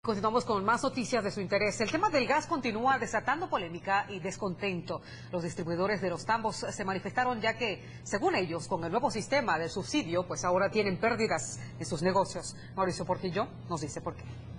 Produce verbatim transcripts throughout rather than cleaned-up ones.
Continuamos con más noticias de su interés. El tema del gas continúa desatando polémica y descontento. Los distribuidores de los tambos se manifestaron ya que, según ellos, con el nuevo sistema del subsidio, pues ahora tienen pérdidas en sus negocios. Mauricio Portillo nos dice por qué.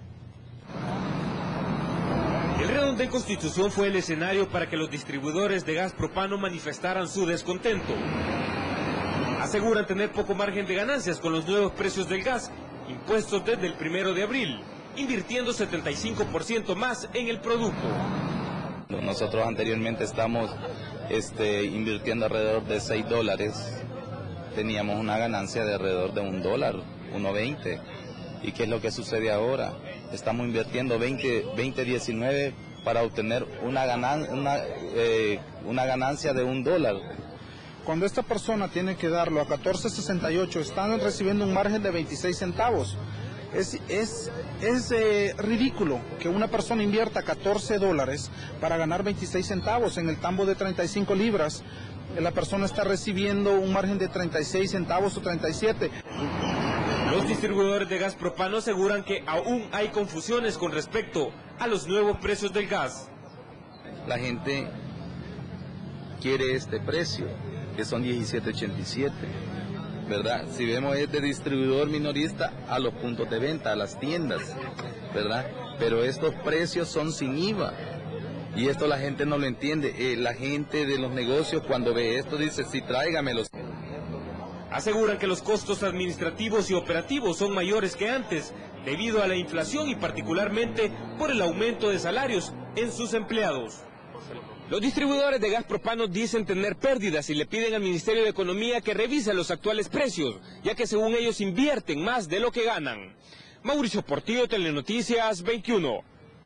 El redondel Constitución fue el escenario para que los distribuidores de gas propano manifestaran su descontento. Aseguran tener poco margen de ganancias con los nuevos precios del gas, impuestos desde el primero de abril. Invirtiendo setenta y cinco por ciento más en el producto. Nosotros anteriormente estamos este, invirtiendo alrededor de seis dólares, teníamos una ganancia de alrededor de un dólar, uno veinte. ¿Y qué es lo que sucede ahora? Estamos invirtiendo veinte, veinte diecinueve para obtener una, ganan, una, eh, una ganancia de un dólar. Cuando esta persona tiene que darlo a catorce sesenta y ocho, están recibiendo un margen de veintiséis centavos. Es, es, es eh, ridículo que una persona invierta catorce dólares para ganar veintiséis centavos. En el tambo de treinta y cinco libras, la persona está recibiendo un margen de treinta y seis centavos o treinta y siete. Los distribuidores de gas propano aseguran que aún hay confusiones con respecto a los nuevos precios del gas. La gente quiere este precio, que son diecisiete ochenta y siete. ¿Verdad? Si vemos es de distribuidor minorista a los puntos de venta, a las tiendas, ¿verdad? Pero estos precios son sin I V A y esto la gente no lo entiende. Eh, la gente de los negocios cuando ve esto dice, sí, tráigamelos. Aseguran que los costos administrativos y operativos son mayores que antes debido a la inflación y particularmente por el aumento de salarios en sus empleados. Los distribuidores de gas propano dicen tener pérdidas y le piden al Ministerio de Economía que revise los actuales precios, ya que según ellos invierten más de lo que ganan. Mauricio Portillo, Telenoticias veintiuno.